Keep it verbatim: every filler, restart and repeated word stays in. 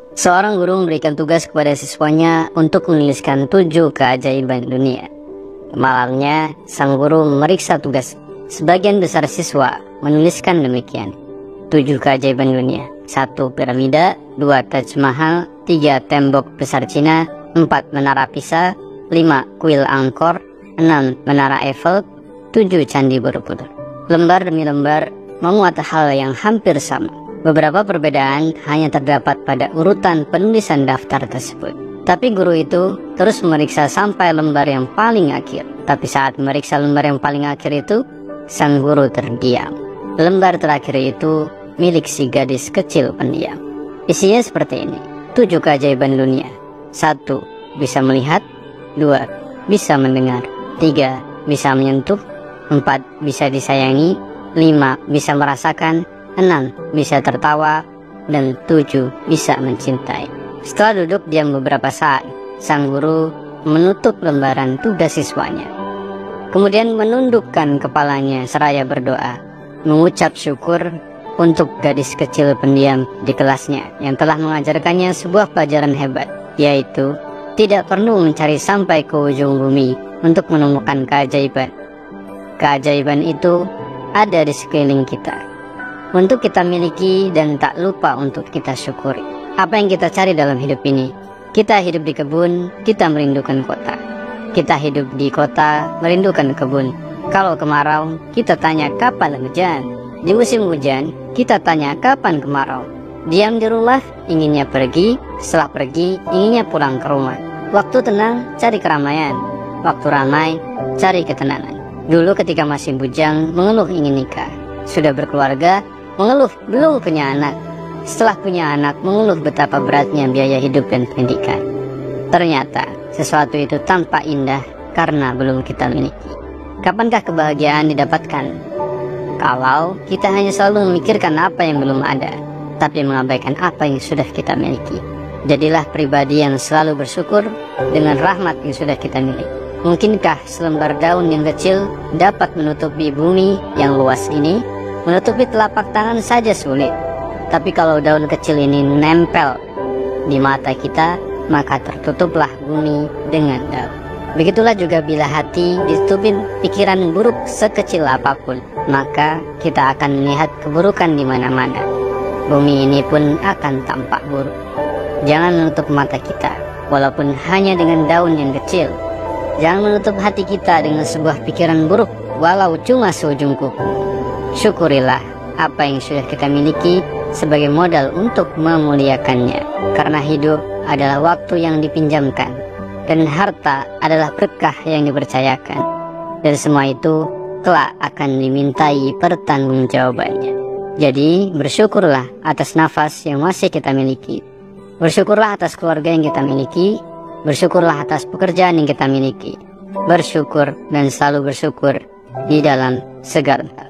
Seorang guru memberikan tugas kepada siswanya untuk menuliskan tujuh keajaiban dunia. Malamnya, sang guru memeriksa tugas. Sebagian besar siswa menuliskan demikian. Tujuh keajaiban dunia. Satu piramida, dua Taj Mahal, tiga tembok besar Cina, empat menara Pisa, lima kuil Angkor, enam menara Eiffel, tujuh candi Borobudur. Lembar demi lembar memuat hal yang hampir sama. Beberapa perbedaan hanya terdapat pada urutan penulisan daftar tersebut. Tapi guru itu terus memeriksa sampai lembar yang paling akhir. Tapi saat memeriksa lembar yang paling akhir itu, sang guru terdiam. Lembar terakhir itu milik si gadis kecil pendiam. Isinya seperti ini. Tujuh keajaiban dunia. Satu, bisa melihat. Dua, bisa mendengar. Tiga, bisa menyentuh. Empat, bisa disayangi. Lima, bisa merasakan. Enam, bisa tertawa. Dan tujuh, bisa mencintai. Setelah duduk diam beberapa saat, sang guru menutup lembaran tugas siswanya. Kemudian menundukkan kepalanya seraya berdoa, mengucap syukur untuk gadis kecil pendiam di kelasnya yang telah mengajarkannya sebuah pelajaran hebat, yaitu tidak perlu mencari sampai ke ujung bumi untuk menemukan keajaiban. Keajaiban itu ada di sekeliling kita, untuk kita miliki dan tak lupa untuk kita syukuri. Apa yang kita cari dalam hidup ini? Kita hidup di kebun, kita merindukan kota. Kita hidup di kota, merindukan kebun. Kalau kemarau, kita tanya kapan hujan. Di musim hujan, kita tanya kapan kemarau. Diam di rumah, inginnya pergi. Setelah pergi, inginnya pulang ke rumah. Waktu tenang, cari keramaian. Waktu ramai, cari ketenangan. Dulu ketika masih bujang, mengeluh ingin nikah. Sudah berkeluarga, mengeluh belum punya anak. Setelah punya anak, mengeluh betapa beratnya biaya hidup dan pendidikan. Ternyata sesuatu itu tampak indah karena belum kita miliki. Kapankah kebahagiaan didapatkan? Kalau kita hanya selalu memikirkan apa yang belum ada, tapi mengabaikan apa yang sudah kita miliki. Jadilah pribadi yang selalu bersyukur dengan rahmat yang sudah kita miliki. Mungkinkah selembar daun yang kecil dapat menutupi bumi yang luas ini? Menutupi telapak tangan saja sulit. Tapi kalau daun kecil ini nempel di mata kita, maka tertutuplah bumi dengan daun. Begitulah juga bila hati ditutupin pikiran buruk sekecil apapun, maka kita akan melihat keburukan di mana-mana. Bumi ini pun akan tampak buruk. Jangan menutup mata kita, walaupun hanya dengan daun yang kecil. Jangan menutup hati kita dengan sebuah pikiran buruk, walau cuma seujung kuku. Syukurilah apa yang sudah kita miliki sebagai modal untuk memuliakannya. Karena hidup adalah waktu yang dipinjamkan, dan harta adalah berkah yang dipercayakan. Dan semua itu kelak akan dimintai pertanggungjawabannya. Jadi bersyukurlah atas nafas yang masih kita miliki. Bersyukurlah atas keluarga yang kita miliki. Bersyukurlah atas pekerjaan yang kita miliki. Bersyukur dan selalu bersyukur di dalam segala hal.